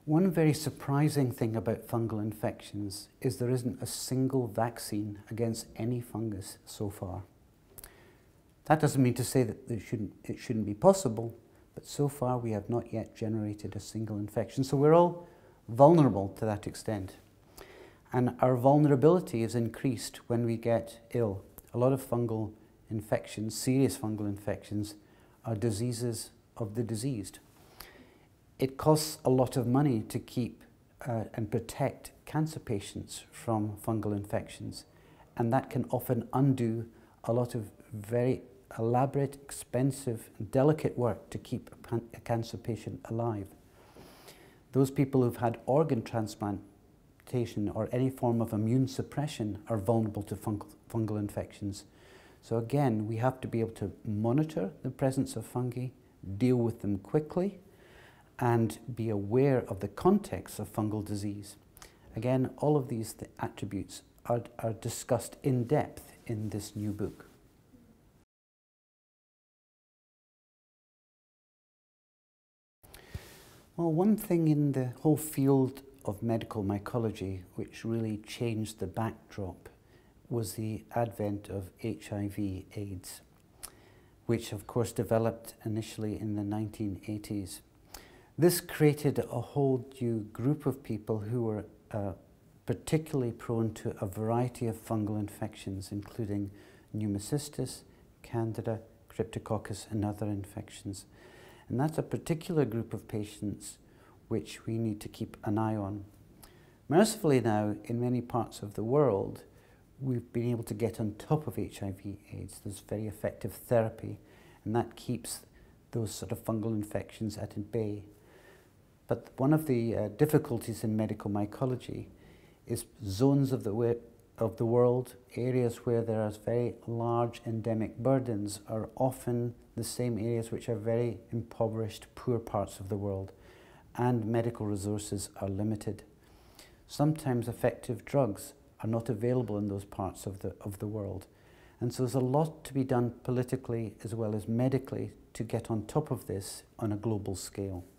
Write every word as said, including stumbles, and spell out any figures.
One very surprising thing about fungal infections is there isn't a single vaccine against any fungus so far. That doesn't mean to say that it shouldn't, it shouldn't be possible, but so far we have not yet generated a single infection. So we're all vulnerable to that extent. And our vulnerability is increased when we get ill. A lot of fungal infections, serious fungal infections, are diseases of the diseased. It costs a lot of money to keep uh, and protect cancer patients from fungal infections, and that can often undo a lot of very elaborate, expensive, and delicate work to keep a, a cancer patient alive. Those people who've had organ transplantation or any form of immune suppression are vulnerable to fungal, fungal infections. So again, we have to be able to monitor the presence of fungi, deal with them quickly, and be aware of the context of fungal disease. Again, all of these th attributes are, are discussed in depth in this new book. Well, one thing in the whole field of medical mycology which really changed the backdrop was the advent of H I V AIDS, which of course developed initially in the nineteen eighties. This created a whole new group of people who were uh, particularly prone to a variety of fungal infections, including pneumocystis, candida, cryptococcus, and other infections. And that's a particular group of patients which we need to keep an eye on. Mercifully now, in many parts of the world, we've been able to get on top of H I V AIDS. There's very effective therapy, and that keeps those sort of fungal infections at bay. But one of the uh, difficulties in medical mycology is zones of the, of the world, areas where there are very large endemic burdens, are often the same areas which are very impoverished, poor parts of the world, and medical resources are limited. Sometimes effective drugs are not available in those parts of the, of the world. And so there's a lot to be done politically as well as medically to get on top of this on a global scale.